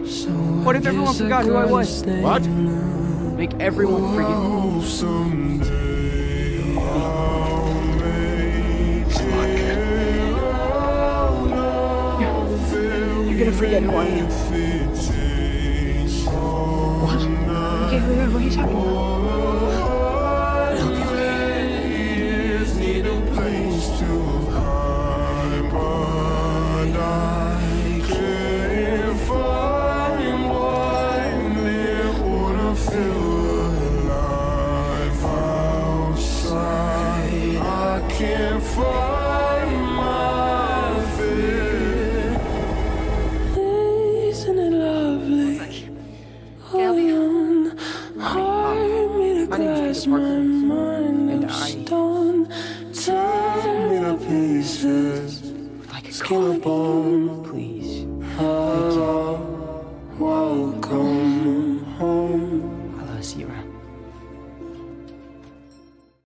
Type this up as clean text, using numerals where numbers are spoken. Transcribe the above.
What if everyone forgot who I was? What? Make everyone forget. You're gonna forget who I am. What? Okay, what are you talking about? Can't find my fear. Isn't it lovely? Hold on, hide me to glass, my mind of stone. Tear me to pieces, skin and bone. Please. Hello, welcome.